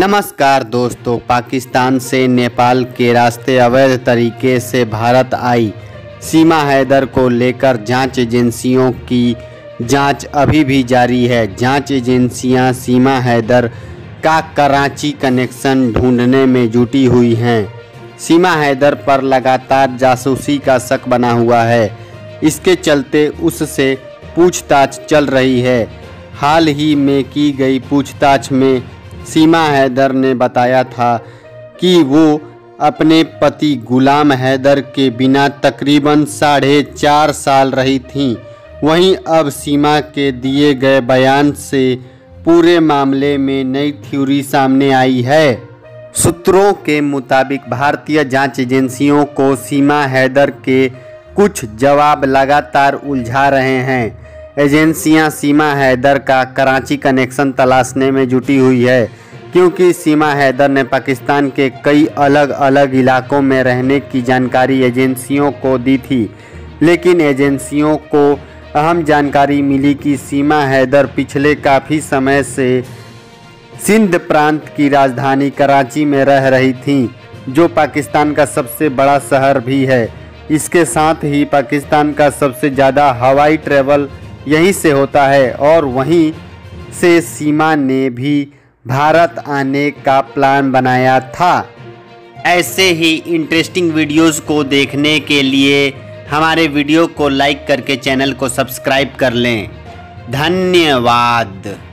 नमस्कार दोस्तों, पाकिस्तान से नेपाल के रास्ते अवैध तरीके से भारत आई सीमा हैदर को लेकर जांच एजेंसियों की जांच अभी भी जारी है। जांच एजेंसियां सीमा हैदर का कराची कनेक्शन ढूंढने में जुटी हुई हैं। सीमा हैदर पर लगातार जासूसी का शक बना हुआ है, इसके चलते उससे पूछताछ चल रही है। हाल ही में की गई पूछताछ में सीमा हैदर ने बताया था कि वो अपने पति गुलाम हैदर के बिना तकरीबन 4.5 साल रही थीं। वहीं अब सीमा के दिए गए बयान से पूरे मामले में नई थ्योरी सामने आई है। सूत्रों के मुताबिक भारतीय जांच एजेंसियों को सीमा हैदर के कुछ जवाब लगातार उलझा रहे हैं। एजेंसियां सीमा हैदर का कराची कनेक्शन तलाशने में जुटी हुई है, क्योंकि सीमा हैदर ने पाकिस्तान के कई अलग अलग इलाकों में रहने की जानकारी एजेंसियों को दी थी। लेकिन एजेंसियों को अहम जानकारी मिली कि सीमा हैदर पिछले काफ़ी समय से सिंध प्रांत की राजधानी कराची में रह रही थीं, जो पाकिस्तान का सबसे बड़ा शहर भी है। इसके साथ ही पाकिस्तान का सबसे ज़्यादा हवाई ट्रैवल यहीं से होता है और वहीं से सीमा ने भी भारत आने का प्लान बनाया था। ऐसे ही इंटरेस्टिंग वीडियोस को देखने के लिए हमारे वीडियो को लाइक करके चैनल को सब्सक्राइब कर लें। धन्यवाद।